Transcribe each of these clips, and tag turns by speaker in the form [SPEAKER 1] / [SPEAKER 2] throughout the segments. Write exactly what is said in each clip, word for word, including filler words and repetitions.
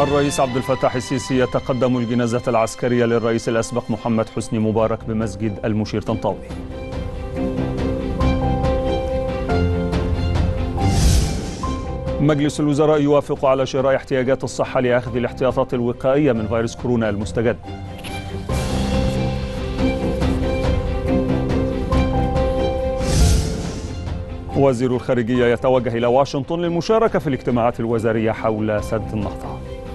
[SPEAKER 1] الرئيس عبد الفتاح السيسي يتقدم الجنازة العسكرية للرئيس الأسبق محمد حسني مبارك بمسجد المشير طنطاوي. مجلس الوزراء يوافق على شراء احتياجات الصحة لأخذ الاحتياطات الوقائية من فيروس كورونا المستجد. وزير الخارجية يتوجه إلى واشنطن للمشاركة في الاجتماعات الوزارية حول سد النهضة.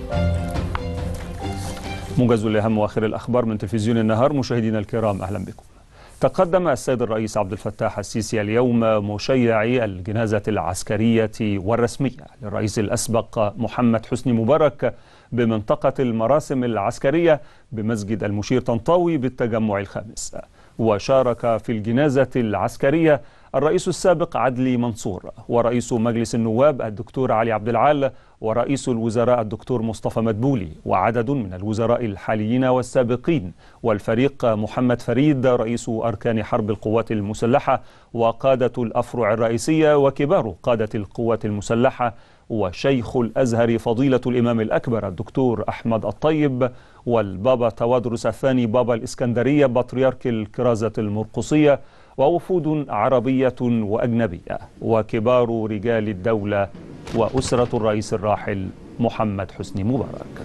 [SPEAKER 1] موجز لأهم وآخر الأخبار من تلفزيون النهار. مشاهدينا الكرام، أهلا بكم. تقدم السيد الرئيس عبد الفتاح السيسي اليوم مشيعي الجنازة العسكرية والرسمية للرئيس الأسبق محمد حسني مبارك بمنطقة المراسم العسكرية بمسجد المشير طنطاوي بالتجمع الخامس. وشارك في الجنازة العسكرية الرئيس السابق عدلي منصور، ورئيس مجلس النواب الدكتور علي عبد العال، ورئيس الوزراء الدكتور مصطفى مدبولي، وعدد من الوزراء الحاليين والسابقين، والفريق محمد فريد رئيس أركان حرب القوات المسلحة، وقادة الأفرع الرئيسية، وكبار قادة القوات المسلحة، وشيخ الأزهر فضيلة الإمام الأكبر الدكتور أحمد الطيب، والبابا توادرس الثاني بابا الإسكندرية بطريرك الكرازة المرقصية، ووفود عربية وأجنبية، وكبار رجال الدولة وأسرة الرئيس الراحل محمد حسني مبارك.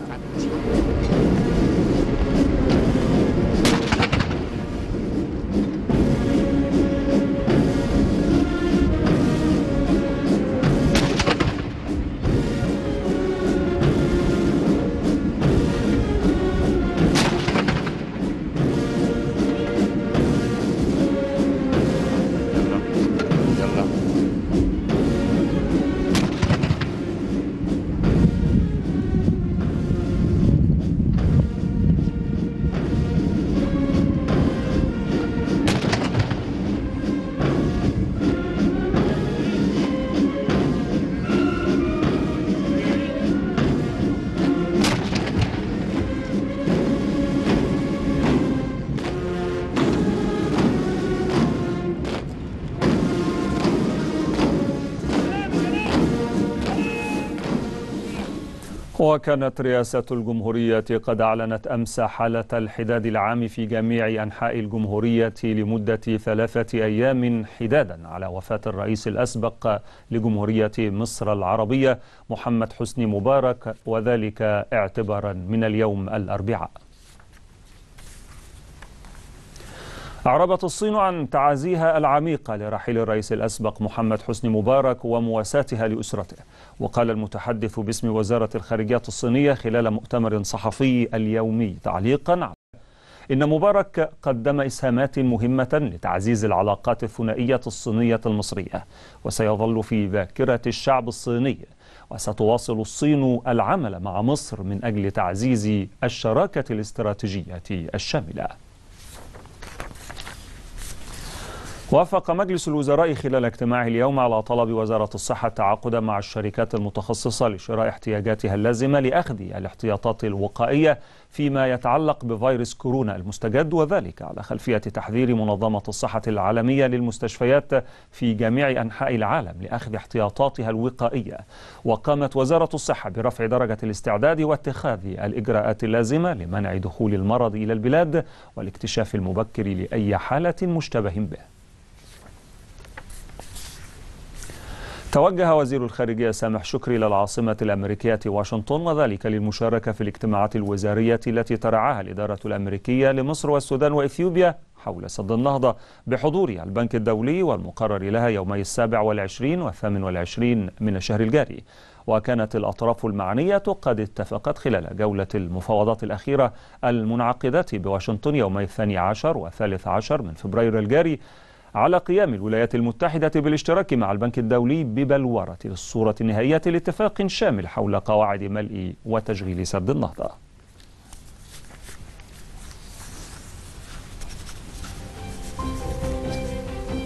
[SPEAKER 1] وكانت رئاسة الجمهورية قد أعلنت أمس حالة الحداد العام في جميع أنحاء الجمهورية لمدة ثلاثة أيام حدادا على وفاة الرئيس الأسبق لجمهورية مصر العربية محمد حسني مبارك، وذلك اعتبارا من اليوم الأربعاء. أعربت الصين عن تعازيها العميقة لرحيل الرئيس الأسبق محمد حسني مبارك ومواساتها لأسرته. وقال المتحدث باسم وزارة الخارجية الصينية خلال مؤتمر صحفي اليومي تعليقا على إن مبارك قدم إسهامات مهمة لتعزيز العلاقات الثنائية الصينية المصرية، وسيظل في ذاكرة الشعب الصيني، وستواصل الصين العمل مع مصر من أجل تعزيز الشراكة الاستراتيجية الشاملة. وافق مجلس الوزراء خلال اجتماعه اليوم على طلب وزارة الصحة التعاقد مع الشركات المتخصصة لشراء احتياجاتها اللازمة لأخذ الاحتياطات الوقائية فيما يتعلق بفيروس كورونا المستجد، وذلك على خلفية تحذير منظمة الصحة العالمية للمستشفيات في جميع أنحاء العالم لأخذ احتياطاتها الوقائية. وقامت وزارة الصحة برفع درجة الاستعداد واتخاذ الإجراءات اللازمة لمنع دخول المرض إلى البلاد والاكتشاف المبكر لأي حالة مشتبه به. توجه وزير الخارجية سامح شكري إلى العاصمة الأمريكية واشنطن، وذلك للمشاركة في الاجتماعات الوزارية التي ترعاها الإدارة الأمريكية لمصر والسودان وإثيوبيا حول سد النهضة بحضور البنك الدولي، والمقرر لها يومي السابع والعشرين والثامن والعشرين من الشهر الجاري. وكانت الأطراف المعنية قد اتفقت خلال جولة المفاوضات الأخيرة المنعقدة بواشنطن يومي الثاني عشر والثالث عشر من فبراير الجاري على قيام الولايات المتحدة بالاشتراك مع البنك الدولي ببلورة الصورة النهائية لاتفاق شامل حول قواعد ملء وتشغيل سد النهضة.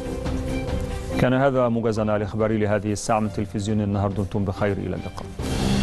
[SPEAKER 1] كان هذا موجزنا الإخباري لهذه الساعة من تلفزيون النهار. دمتم بخير، إلى اللقاء.